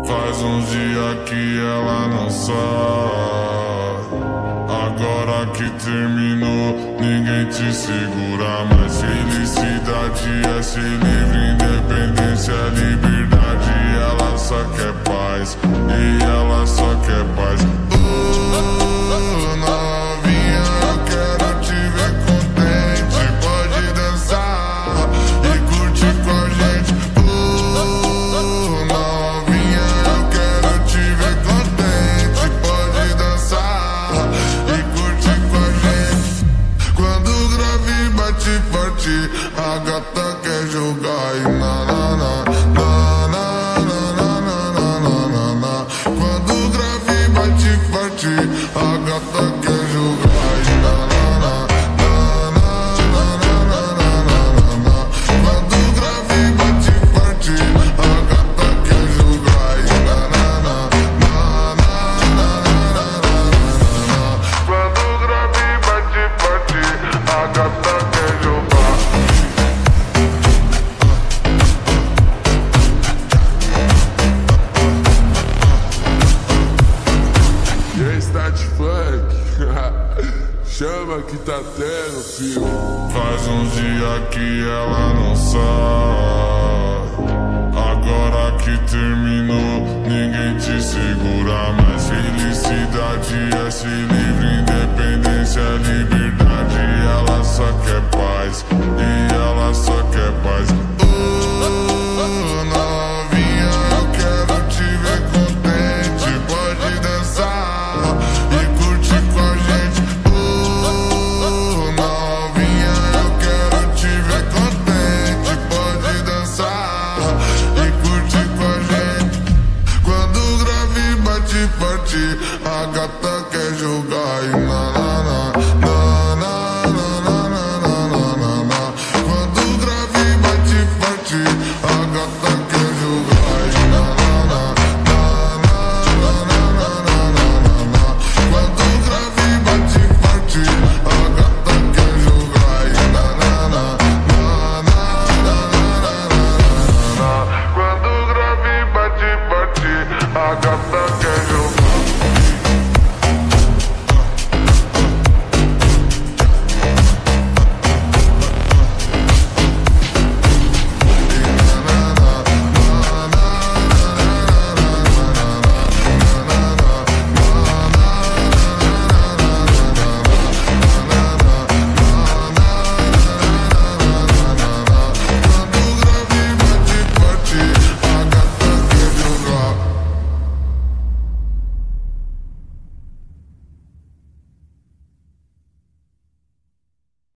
Faz uns dias que ela não sai. Agora que terminou, ninguém te segura mais. Felicidade é ser livre, independência é liberdade. Ela só quer paz, e ela só quer paz. Novinha, eu quero te ver contente. Pode dançar e curtir com a gente. Novinha, eu quero te ver contente. Pode dançar e curtir com a gente. Quando o grave bate forte, a gata quer jogar e na na na na na na na na na na. Quando o grave bate forte, a gata quer jogar e na na na na na na na na. Quando o grave bate forte, a gata quer jogar e na na na na na na. Quando o grave bate forte, a gata quer jogar. E aí, Start Funk, chama que tá tendo, filho. Faz uns dias que ela não sai. Agora que terminou, ninguém te segura mais. Felicidade é ser livre, independência é liberdade. Ela só quer paz, e ela só quer paz. Novinha, eu quero te ver contente. Pode dançar e curtir com a gente. Novinha, eu quero te ver contente. Pode dançar e curtir com a gente. Quando o grave bate forte, a gata quer jogar.